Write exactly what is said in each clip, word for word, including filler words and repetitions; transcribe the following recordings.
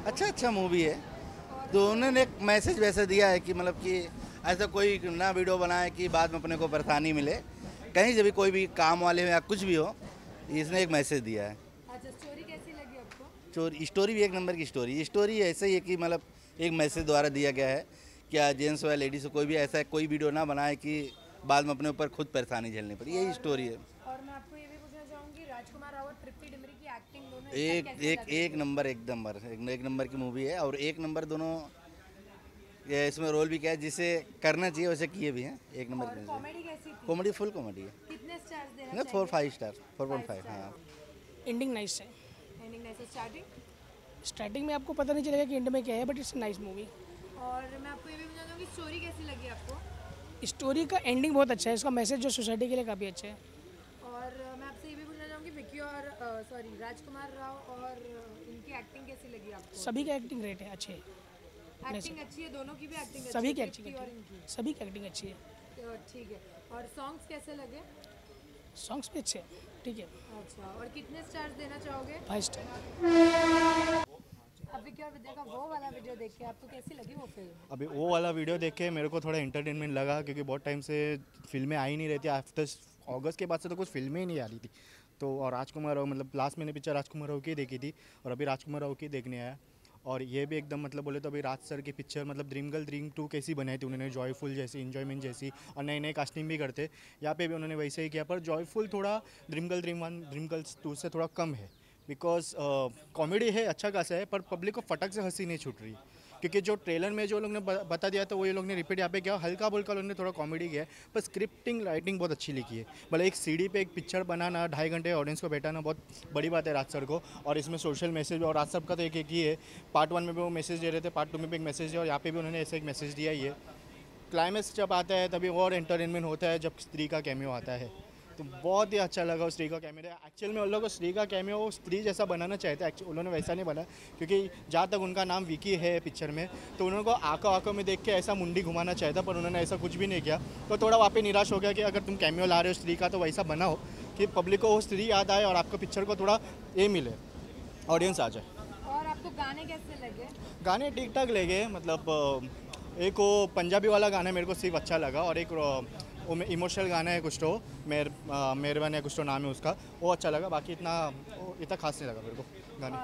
अच्छा अच्छा मूवी है। तो उन्होंने एक मैसेज वैसे दिया है कि मतलब कि ऐसा कोई ना वीडियो बनाए कि बाद में अपने को परेशानी मिले, कहीं से भी कोई भी काम वाले हो या कुछ भी हो, इसने एक मैसेज दिया है। अच्छा, स्टोरी कैसी लगी आपको? स्टोरी स्टोरी भी एक नंबर की स्टोरी स्टोरी ऐसे ही है कि मतलब एक मैसेज द्वारा दिया गया है क्या जेंट्स या लेडीज को कोई भी ऐसा कोई वीडियो ना बनाए कि बाद में अपने ऊपर खुद परेशानी झेलनी पड़े, यही स्टोरी है। और मैं आपको ये भी पूछना चाहूँगी, राजकुमार राव और तृप्ति डिमरी की एक्टिंग दोनों एक कैसे एक लगी? एक नंबर एक नंबर एक, एक नंबर की मूवी है और एक नंबर दोनों ये इसमें रोल भी किया है जिसे करना चाहिए वैसे किए भी हैं। एक नंबर और की कॉमेडी कैसी थी? कॉमेडी फुल कॉमेडी है। कितने स्टार्स देना ना four five star four point five हाँ। एंडिंग नाइस है। Ending nice, starting? स्टार्टिंग में आपको पता नहीं चलेगा कि एंड में क्या है, बट इट्स नाइस मूवी। और मैं आपको ये भी पूछना चाहूँगी, स्टोरी कैसी लगी आपको? स्टोरी का एंडिंग बहुत अच्छा है, इसका मैसेज जो सोसाइटी के लिए काफ़ी अच्छा है। और मैं आपसे ये भी पूछना चाहूँगी, विक्की और सॉरी राजकुमार राव और इनकी एक्टिंग कैसी लगी आपको? सभी का एक्टिंग ग्रेट है, अच्छे है। एक्टिंग अच्छी है, दोनों की भी एक्टिंग अच्छी सभी है, की एक्टिंग तृप्ति और इनकी। सभी की एक्टिंग अच्छी है। तो ठीक है। और सॉन्ग्स कैसे लगे? सॉन्ग्स भी अच्छे हैं, ठीक है। अच्छा, और कितने स्टार्स देना चाहोगे? Five star. अभी क्या विद्या का वो वाला वीडियो देख के आपको कैसी लगी वो फिल्म? अभी वो वाला वीडियो देख के मेरे को थोड़ा इंटरटेनमेंट लगा क्योंकि बहुत टाइम से फिल्में आ ही नहीं रही थी। आफ्टर अगस्त के बाद से तो कुछ फिल्में ही नहीं आ रही थी। तो और राजकुमार राव मतलब लास्ट मैंने पिक्चर राजकुमार राव की देखी थी और अभी राजकुमार राव की देखने आया। और ये भी एकदम मतलब बोले तो अभी राज सर की पिक्चर मतलब ड्रीम गर्ल ड्रीम टू कैसी बनाई थी उन्होंने, जॉयफुल जैसी, इन्जॉयमेंट जैसी, और नए नए कास्टिंग भी करते। यहाँ पे भी उन्होंने वैसे ही किया, पर जॉयफुल थोड़ा dream girl dream one dream girl two से थोड़ा कम है। बिकॉज कॉमेडी है, अच्छा खासा है, पर पब्लिक को फटक से हंसी नहीं छूट रही क्योंकि जो ट्रेलर में जो लोग ने बता दिया तो वो ये लोग ने रिपीट यहाँ पे किया। हल्का बुल्का लोग ने थोड़ा कॉमेडी किया है, पर स्क्रिप्टिंग राइटिंग बहुत अच्छी लिखी है। मतलब एक सीडी पे एक पिक्चर बनाना, ढाई घंटे ऑडियंस को बैठाना बहुत बड़ी बात है राज सर को। और इसमें सोशल मैसेज, और राज सर का तो एक एक ही है। पार्ट वन में भी वो मैसेज दे रहे थे, पार्ट टू में भी एक मैसेज दिया और यहाँ पे भी उन्होंने ऐसे एक मैसेज दिया ही है। क्लाइमैक्स जब आता है तभी और एंटरटेनमेंट होता है जब स्त्री का कैमियो आता है, तो बहुत ही अच्छा लगा उस स्त्री का कैमियो। एक्चुअल में उन लोगों को स्त्री का कैमियो वो स्त्री जैसा बनाना चाहते हैं, उन्होंने वैसा नहीं बना क्योंकि जहाँ तक उनका नाम विकी है पिक्चर में, तो उन्होंने को आंखों आंखों में देख के ऐसा मुंडी घुमाना चाहता, पर उन्होंने ऐसा कुछ भी नहीं किया। तो थोड़ा वहाँ पे निराश हो गया कि अगर तुम कैमियो ला रहे हो स्त्री का तो वैसा बनाओ कि पब्लिक को वो स्त्री याद आए और आपको पिक्चर को थोड़ा ये मिले, ऑडियंस आ जाए। और आपको गाने कैसे लगे? गाने ठीक ठाक लगे, मतलब एक वो पंजाबी वाला गाना मेरे को सिर्फ अच्छा लगा और एक वो इमोशनल गाना है कुछ तो मेर मेहरबान है कुछ तो नाम है उसका, वो अच्छा लगा। बाकी इतना इतना खास नहीं लगा मेरे को गाने।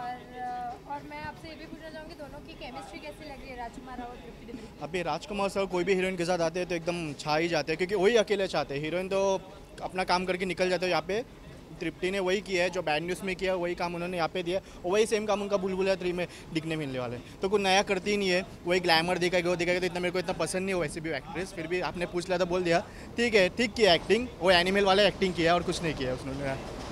और और मैं आपसे ये भी पूछना चाहूँगी, दोनों की केमिस्ट्री कैसी लग रही है, राजकुमार राव और तृप्ति डिमरी? अभी राजकुमार सर कोई भी हीरोइन के साथ आते हैं तो एकदम छा ही जाते हैं क्योंकि वही अकेले चाहते हैं। हीरोइन तो अपना काम करके निकल जाते हो, यहाँ पे तृप्ति ने वही किया है जो बैड न्यूज़ में किया, वही काम उन्होंने यहाँ पे दिया और वही सेम काम उनका बुलबुलिया थ्री में दिखने मिलने वाले। तो कुछ नया करती ही नहीं है, वही ग्लैमर दिखाएगा वो दिखाएगा। तो इतना मेरे को इतना पसंद नहीं हो वैसे भी एक्ट्रेस, फिर भी आपने पूछ लिया तो बोल दिया ठीक है, ठीक किया एक्टिंग, वो एनिमल वाला एक्टिंग किया और कुछ नहीं किया उसने।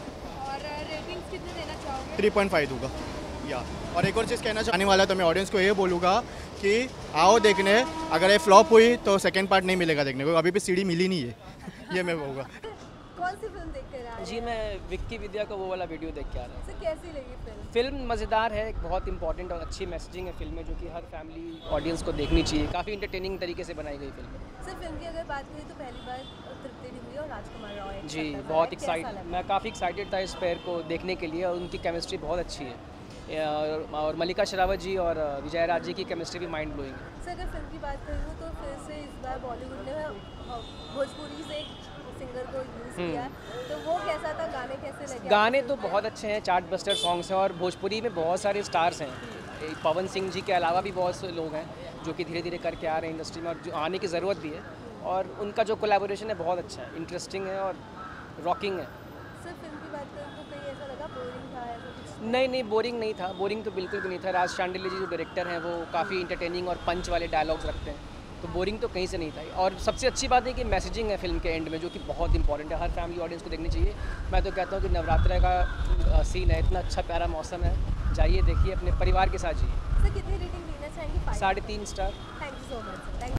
और रेटिंग्स कितने देना चाहोगे? थ्री पॉइंट फाइव दूंगा या। और एक और चीज़ कहना चाहने वाला तो मैं ऑडियंस को ये बोलूँगा कि आओ देखने, अगर ये फ्लॉप हुई तो सेकेंड पार्ट नहीं मिलेगा देखने को, अभी भी सीडी मिली नहीं है ये मैं बोलूँगा। कौन सी फिल्म देख कर आए? जी मैं विक्की विद्या का वो वाला वीडियो देख के आ रहा हूँ। सर कैसी लगी फिल्म? फिल्म मज़ेदार है, बहुत इंपॉर्टेंट और अच्छी मैसेजिंग है फिल्म में, जो कि हर फैमिली ऑडियंस को देखनी चाहिए। काफ़ी इंटरटेनिंग तरीके से बनाई गई फिल्म है। सर फिल्म की अगर बात करें तो पहली बार तृप्ति डिमरी और राजकुमार राव एक जी साथ बहुत आए, कैसा एक्साइट लगा? मैं काफ़ी एक्साइटेड था इस पेयर को देखने के लिए और उनकी केमिस्ट्री बहुत अच्छी है। और, और मल्लिका शेरावत जी और विजय राज जी की केमिस्ट्री भी माइंड ब्लोइंग है। सर अगर फिल्म की बात करूँ तो फिर से इस बार बॉलीवुड ने भोजपुरी से सिंगर को यूज़ किया, तो वो कैसा था, गाने कैसे लगे? गाने तो बहुत अच्छे हैं, चार्ट बस्टर सॉन्ग्स हैं और भोजपुरी में बहुत सारे स्टार्स हैं। पवन सिंह जी के अलावा भी बहुत से लोग हैं जो कि धीरे धीरे करके आ रहे हैं इंडस्ट्री में और जो आने की ज़रूरत भी है। और उनका जो कोलैबोरेशन है बहुत अच्छा है, इंटरेस्टिंग है और रॉकिंग है। सर फिल्म की बात करूँ तो कहीं ऐसा लगा बोरिंग था ऐसा कुछ? नहीं नहीं बोरिंग नहीं था, बोरिंग तो बिल्कुल भी नहीं था। राज शांडिल्य जी जो डायरेक्टर हैं वो काफ़ी इंटरटेनिंग और पंच वाले डायलॉग्स रखते हैं, तो बोरिंग तो कहीं से नहीं था। और सबसे अच्छी बात है कि मैसेजिंग है फिल्म के एंड में जो कि बहुत इंपॉर्टेंट है, हर फैमिली ऑडियंस को देखनी चाहिए। मैं तो कहता हूँ कि नवरात्रि का सीन है, इतना अच्छा प्यारा मौसम है, जाइए देखिए अपने परिवार के साथ जाइए। सर कितनी रेटिंग देना चाहेंगे? साढ़े तीन star. Thank you so much.